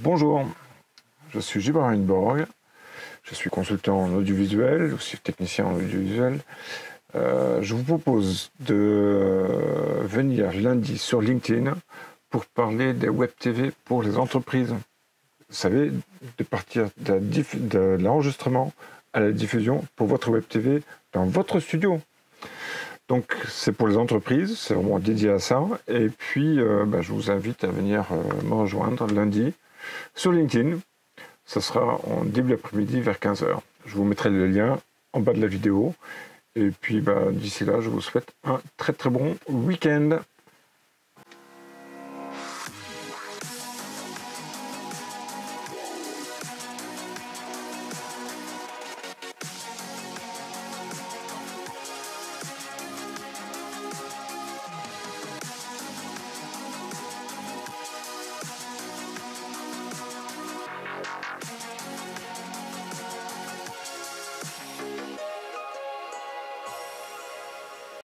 Bonjour, je suis Gilbert Heinborg, je suis consultant en audiovisuel, aussi technicien en audiovisuel. Je vous propose de venir lundi sur LinkedIn pour parler des web TV pour les entreprises. Vous savez, de partir de l'enregistrement à la diffusion pour votre web TV dans votre studio. Donc c'est pour les entreprises, c'est vraiment dédié à ça. Et puis je vous invite à venir me rejoindre lundi sur LinkedIn. Ce sera en début d'après-midi vers 15h. Je vous mettrai le lien en bas de la vidéo. Et puis d'ici là, je vous souhaite un très très bon week-end.